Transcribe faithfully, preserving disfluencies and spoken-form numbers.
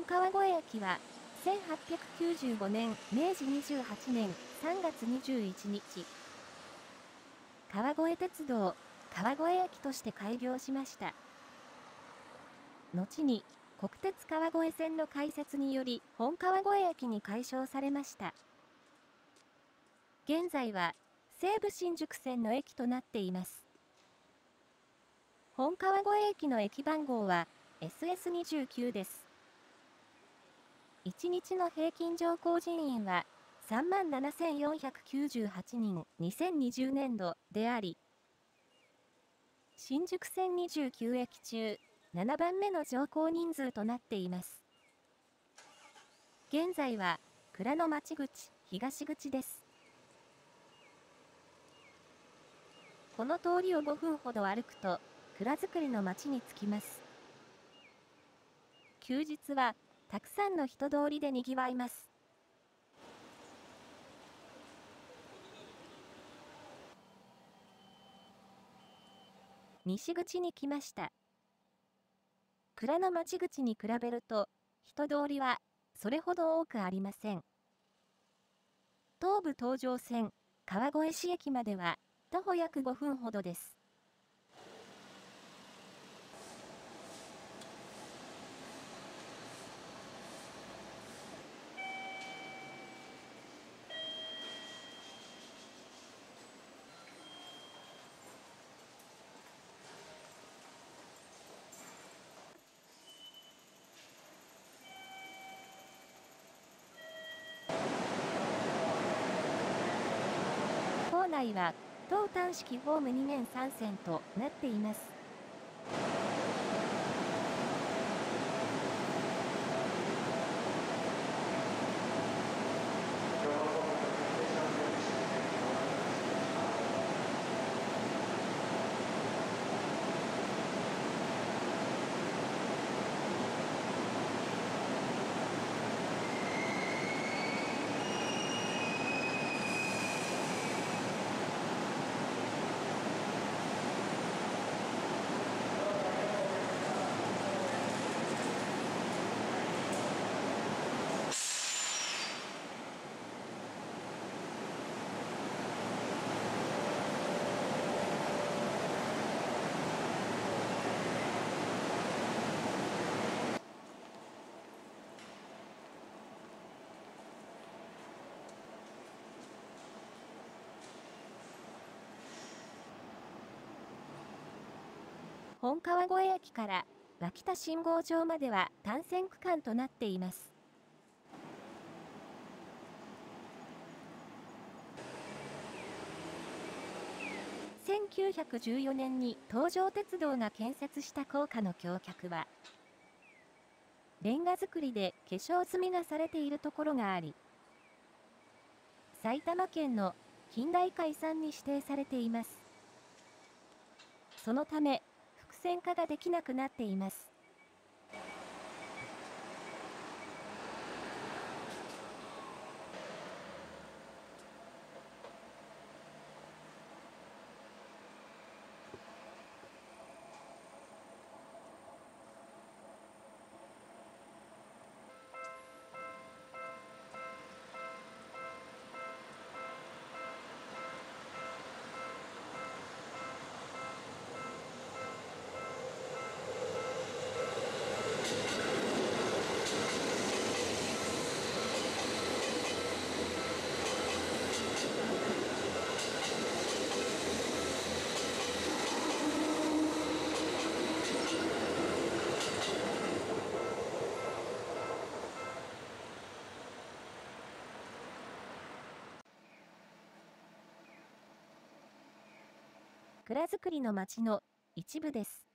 川越駅は、せんはっぴゃくきゅうじゅうごねん、めいじにじゅうはちねんさんがつにじゅういちにち、川越鉄道、川越駅として開業しました。後に、国鉄川越線の開設により、本川越駅に改称されました。現在は、西武新宿線の駅となっています。本川越駅の駅番号は エスエスにじゅうきゅう です。いちにちの平均乗降人員は さんまんななせんよんひゃくきゅうじゅうはちにんにせんにじゅうねんどであり、新宿線にじゅうきゅうえき中ななばんめの乗降人数となっています。現在は蔵の町口、東口です。この通りをごふんほど歩くと、蔵造りの町に着きます。休日は、たくさんの人通りで賑わいます。西口に来ました。蔵の町口に比べると、人通りは、それほど多くありません。東武東上線、川越市駅までは、徒歩約ごふんほどです。構内は、当単式ホームにめんさんせんとなっています。本川越駅から脇田信号場までは単線区間となっています。せんきゅうひゃくじゅうよねんに東上鉄道が建設した高架の橋脚は、レンガ造りで化粧済みがされているところがあり、埼玉県の近代化遺産に指定されています。そのため、複線化ができなくなっています。蔵造りの町の一部です。